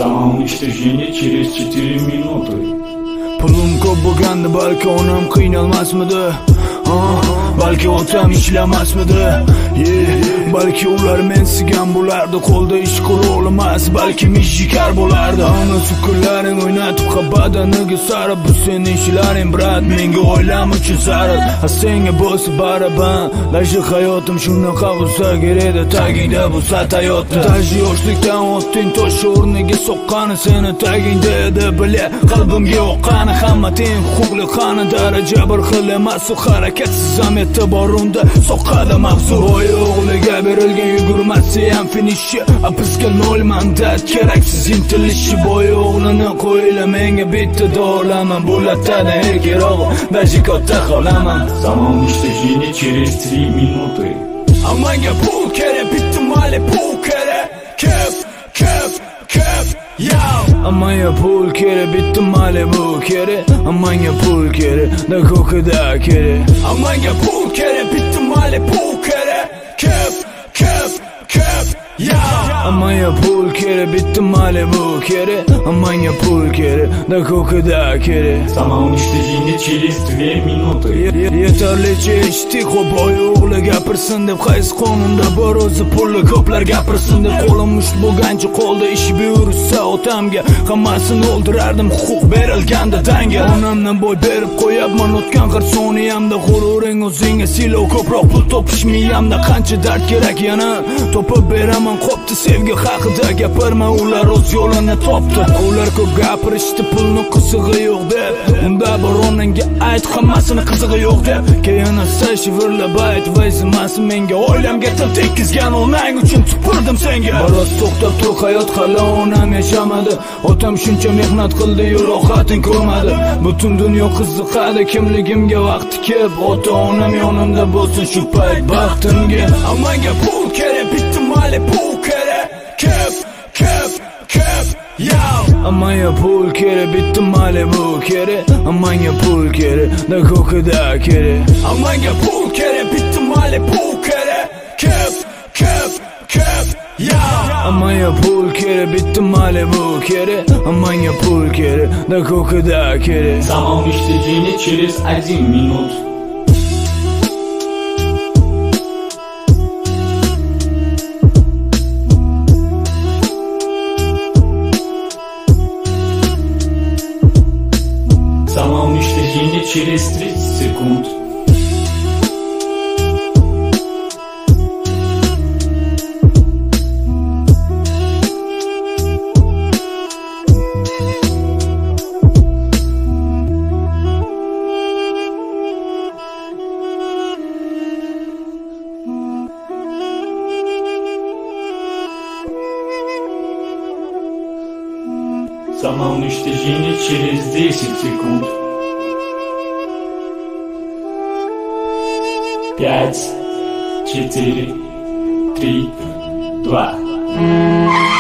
Самое уничтожение через 4 минуты. Pulim ko'p bo'lganda balki onam qiynalmasmidi, balki otam ishlamasmidi, balki ular mensigan bo'lardi, qo'lda ish qo'l olmas, balki mishikar bo'lardi. Ana sukunlaring o'ynatib badaniga sarib, bu sening ishlaring brat, menga oilam uchun zarur. Senga bo'lsa baraban, lashi hayotim shunaqa bo'lsa kerak, tagingda bo'lsa hayotda. Tashi yoshlikdan o'tding, tosh o'rniga soqqani seni tagingda edi, bila qalbimga o'qqani. Hamma teng huquqli qani, daraja bir xil emas, harakatsiz ham e'tiborunda soqqada mavzu. Voy o'g'liga berilgan yugurmasi ham finishi, bizga nol mandat, keraksiz intilishi. Voy o'g'lini qo'yla, menga bitta dolaman, bo'latadi erkeroq, даже katta xolaman. Самое уничтожение через 3 минуты. Amanga pul kerak, bitta mali pul kerak, kef, Amanga pul kerak, bitta mali bu kerak. Amanga pul kerak, da ko'kida kerak. Amanga pul kerak, bitta mali pul kerak, kef, Amanga pul kerak, bitta mali bu kerak. Amanga pul kerak, da ko'kida kerak. Самое уничтожение через 2 минуты. Yetarlicha eshitdik, boy o'g'li gapirsin deb, qaysi qonunda bor o'zi pulli ko'plar gapirsin deb. Qo'lim musht bo'lgancha qo'lda ish buyursa otamga, hammasini o'ldirardim huquq berilganda danga. Onamdan boy berib qo'yapman o'tgan har soniyamda, g'ururing o'zingga silov, ko'proq pul topish miyamda. Qancha dard kerak yana topib beraman, qopti sevgi haqida gapirma, ular o'z yo'lini topdi. Ular ko'p gapirishdi, pulni qizig'i yo'q deb, unda bir onangga ayt, hammasini qizig'i yo'q deb. Keyin esa shivirlab ayt, vayzimasin menga, oilamga til tekkizgan onang uchun tupurdim senga. Biroz to'xtab tur, hayot hali onam yashamadi, otam shuncha mehnat qildi, rohatin ko'rmadi. Butun dunyo qiziqadi kimligimga vaqti kelib, ota-onam yonimda bo'lsin shu payt baxtimga. Amanga pul kerak, bitta mali pul kerak, kef, Amanga pul kerak, bitta mali bu kerak. Amanga pul kerak, da ko'kida kerak. Amanga pul kerak, bitta mali pul kerak, kef, Amanga pul kerak, bitta mali bu kerak. Amanga pul kerak, da ko'kida kerak. Самое уничтожение через 1 минут. Самое уничтожение через 30 секунд. Самое уничтожение через 10 секунд. 5, 4, 3, 2.